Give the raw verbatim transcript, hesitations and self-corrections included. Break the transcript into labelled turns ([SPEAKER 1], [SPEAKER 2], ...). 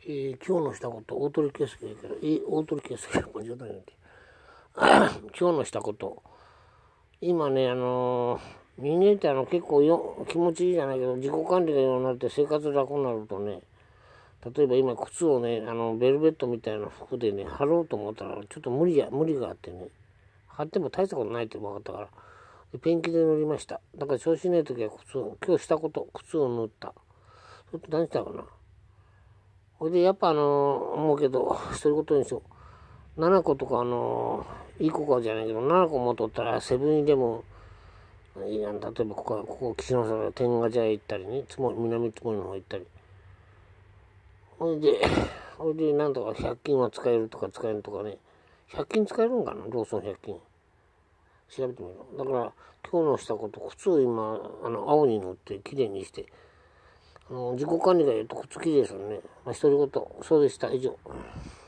[SPEAKER 1] えー、今日のしたこと、大鳥圭介やけど、えー、大鳥圭介、まあ、冗談言うて。今日のしたこと、今ね、あのー、人間ってあの結構よ気持ちいいじゃないけど、自己管理がようになって生活楽になるとね、例えば今靴をね、あのベルベットみたいな服でね、貼ろうと思ったら、ちょっと無理や、無理があってね、貼っても大したことないって分かったから、でペンキで塗りました。だから調子ない時は靴を、今日したこと、靴を塗った。ちょっと何したかな。ほいで、やっぱあのー、思うけど、一人ごとにしよう。ななことかあのー、いい子かじゃないけど、ななこも取ったら、セブンイレブン、いや例えばここ、ここ、岸の坂、天下茶屋行ったりね、つも南つもりの方行ったり。ほいで、ほいで、なんとかひゃく均は使えるとか使えるとかね。ひゃく均使えるんかな、ローソンひゃく均。調べてみろ。だから、今日のしたこと、靴を今、あの、青に塗ってきれいにして、あの自己管理が言うと靴きれいですよね。まあ、独り言、そうでした。以上。